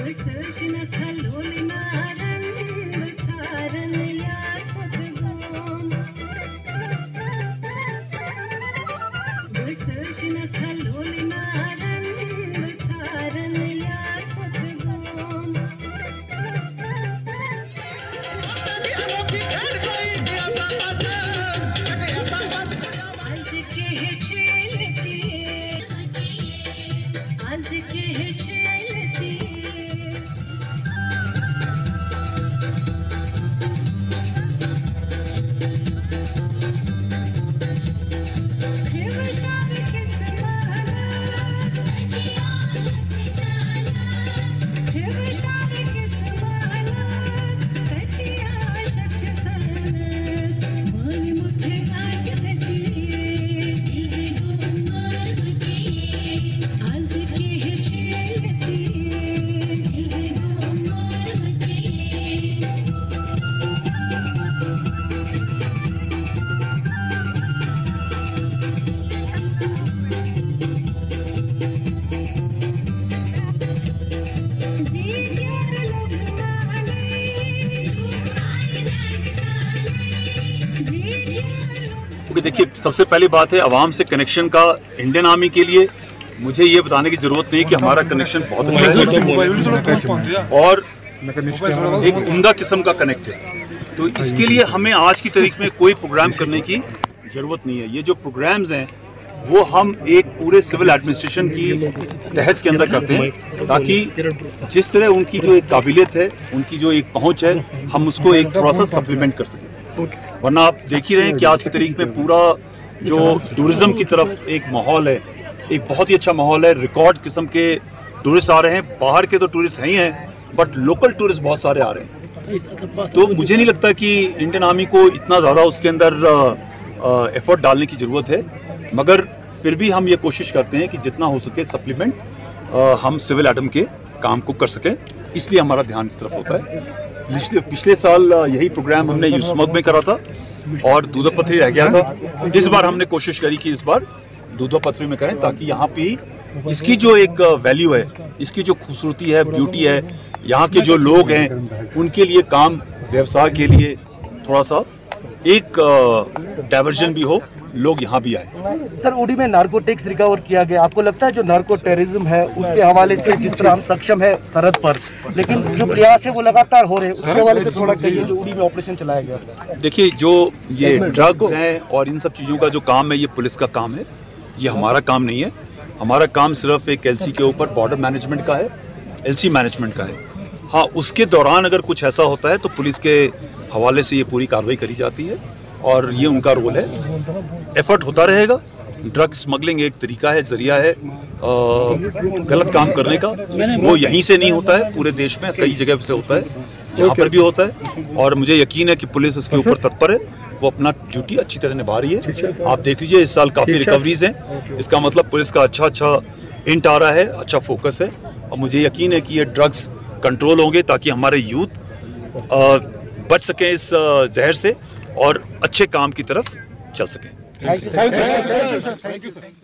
देखिए, सबसे पहली बात है आवाम से कनेक्शन का। इंडियन आर्मी के लिए मुझे ये बताने की जरूरत नहीं कि हमारा कनेक्शन बहुत अच्छा है और एक उम्दा किस्म का कनेक्ट है। तो इसके लिए हमें आज की तारीख में कोई प्रोग्राम करने की जरूरत नहीं है। ये जो प्रोग्राम्स हैं वो हम एक पूरे सिविल एडमिनिस्ट्रेशन की तहत के अंदर करते हैं ताकि जिस तरह उनकी जो एक काबिलियत है, उनकी जो एक पहुंच है, हम उसको एक थोड़ा सा सप्लीमेंट कर सकें। वरना आप देख ही रहे हैं कि आज की तारीख में पूरा जो टूरिज्म की तरफ एक माहौल है, एक बहुत ही अच्छा माहौल है। रिकॉर्ड किस्म के टूरिस्ट आ रहे हैं। बाहर के तो टूरिस्ट हैं ही हैं, बट लोकल टूरिस्ट बहुत सारे आ रहे हैं। तो मुझे नहीं लगता कि इंडियन आर्मी को इतना ज़्यादा उसके अंदर एफर्ट डालने की ज़रूरत है, मगर फिर भी हम ये कोशिश करते हैं कि जितना हो सके सप्लीमेंट हम सिविल एडम के काम को कर सकें, इसलिए हमारा ध्यान इस तरफ होता है। पिछले साल यही प्रोग्राम हमने युस्मग में करा था और दूधा पथरी रह गया था। इस बार हमने कोशिश करी कि इस बार दूधा पथरी में करें ताकि यहाँ पे इसकी जो एक वैल्यू है, इसकी जो खूबसूरती है, ब्यूटी है, यहाँ के जो लोग हैं उनके लिए काम व्यवसाय के लिए थोड़ा सा एक डाइवर्जन भी हो, लोग यहाँ भी आए। सर, उड़ी में नार्कोटिक्स रिकवर किया गया। आपको लगता है जो नार्को टेररिज्म है उसके हवाले से जिस तरह हम सक्षम है सरहद पर, लेकिन जो प्रयास है वो लगातार हो रहे हैं, उसके हवाले से थोड़ा कहिए जो उड़ी में ऑपरेशन चलाया गया। देखिए, जो ये ड्रग्स हैं और इन सब चीज़ों का जो काम है, ये पुलिस का काम है, ये हमारा काम नहीं है। हमारा काम सिर्फ एक एलसी के ऊपर बॉर्डर मैनेजमेंट का है, एलसी मैनेजमेंट का है। हाँ, उसके दौरान अगर कुछ ऐसा होता है तो पुलिस के हवाले से ये पूरी कार्रवाई करी जाती है और ये उनका रोल है। एफर्ट होता रहेगा। ड्रग स्मगलिंग एक तरीका है, जरिया है गलत काम करने का। वो यहीं से नहीं होता है, पूरे देश में कई जगह से होता है, यहाँ पर भी होता है और मुझे यकीन है कि पुलिस इसके ऊपर तत्पर है, वो अपना ड्यूटी अच्छी तरह निभा रही है। आप देख लीजिए, इस साल काफ़ी रिकवरीज हैं। इसका मतलब पुलिस का अच्छा इंट आ रहा है, अच्छा फोकस है और मुझे यकीन है कि ये ड्रग्स कंट्रोल होंगे ताकि हमारे यूथ बच सकें इस जहर से और अच्छे काम की तरफ चल सकें। Thank you sir.